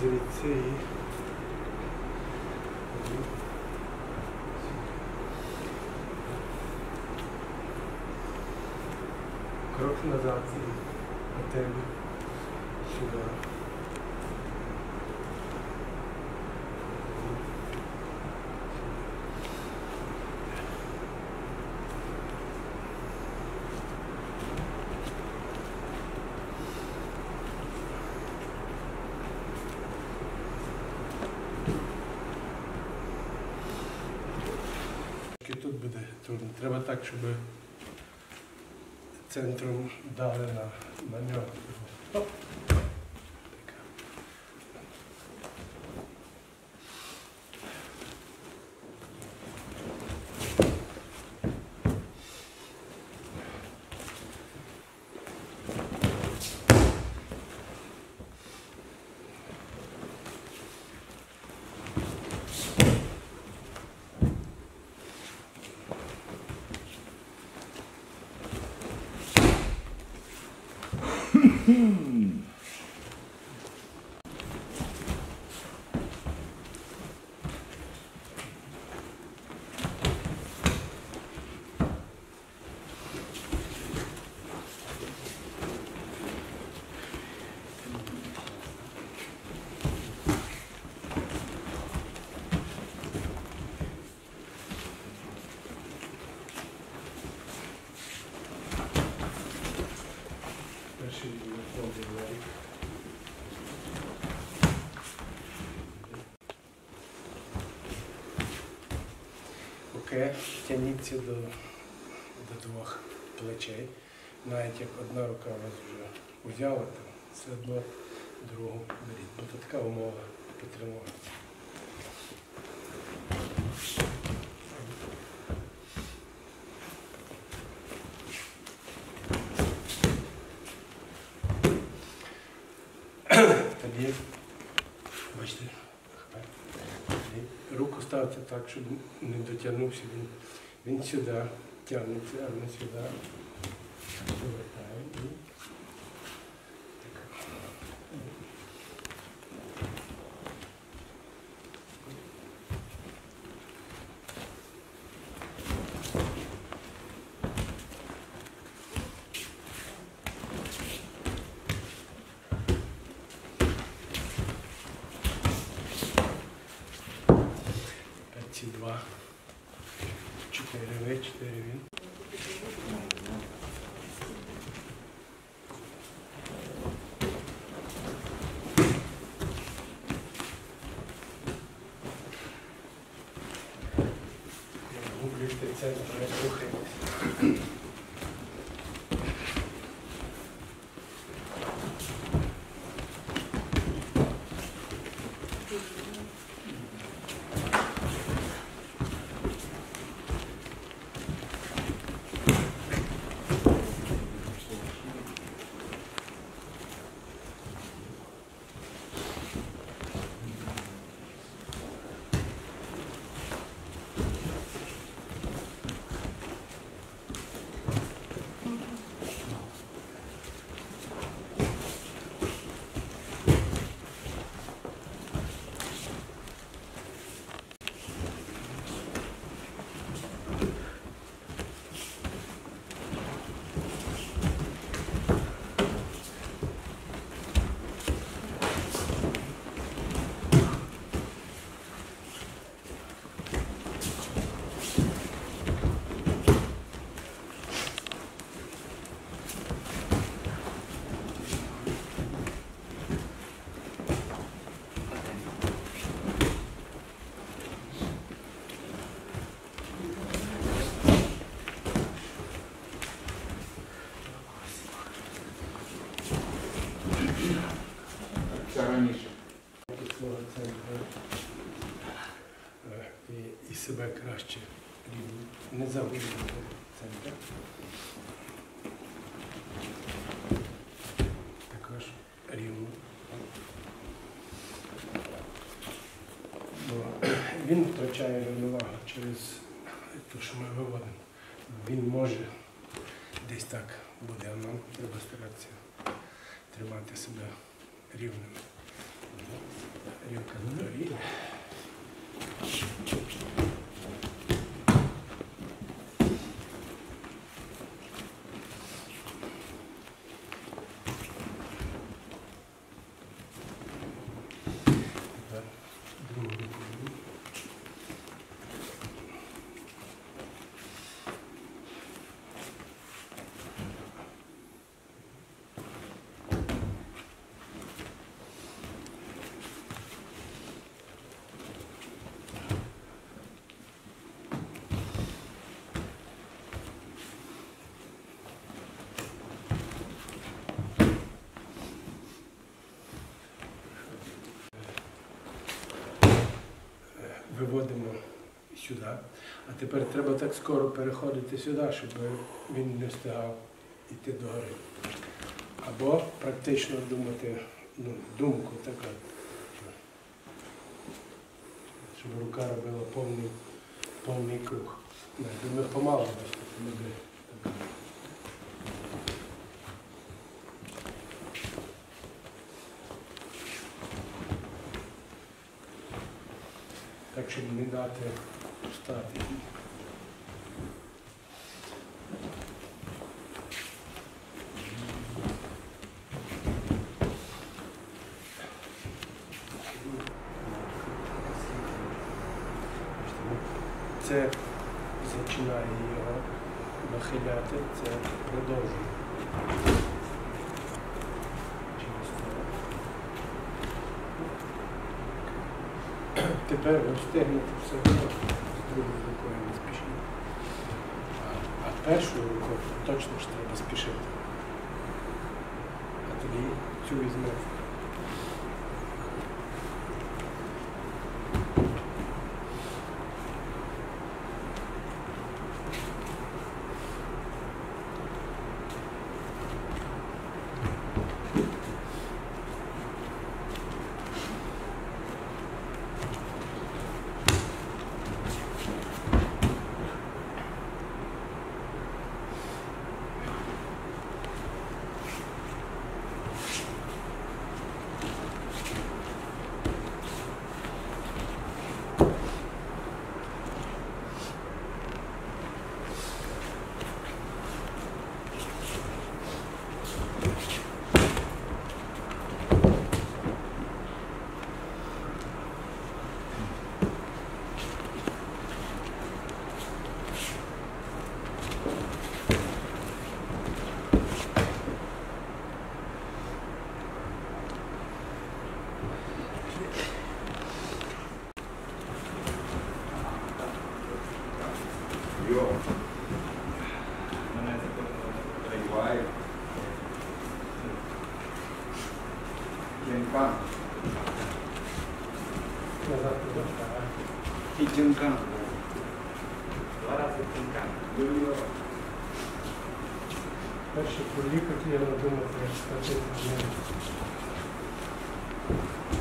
звідси і крок назад і на тебе сюди. Тут буде трудно. Треба так, щоб центром дали на нього. Оп. Окей, тягніться до двох плечей. Навіть як одна рука у вас вже взяла, то все одно другу беріть. Бо це така умова підтримувати. Тоді, бачите, руку ставте так, щоб не дотягнувся. Він сюди тягнеться, а не сюди. Повертаємо. Ці два. 4 ви, 4 він. Гублюйте центр, не рухайтесь. Раніше. І себе краще рівно. Не забудьте центр. Також рівно. Бо він втрачає рівновагу через те, що ми виводимо. Він може десь так буде, а нам треба старатися тримати себе рівним. тарілка на дворі. Тепер другу руку беру. Виводимо сюди. А тепер треба так скоро переходити сюди, щоб він не встигав йти догори. Або практично думати, думку така, щоб рука робила повний круг. Думаю, помало бачите, так, щоб не дати встати. Це починає його нахиляти, це продовжує. Тепер ви встигнете все одно з другою рукою не спішіть. А першою рукою точно ж треба спішити. А тоді цю візьмете. Йо. Мене триває. Дженкан. Назад туди. І дженкан. 2 рази дженкан. Йо. Перший пролікоть я думав, як стати.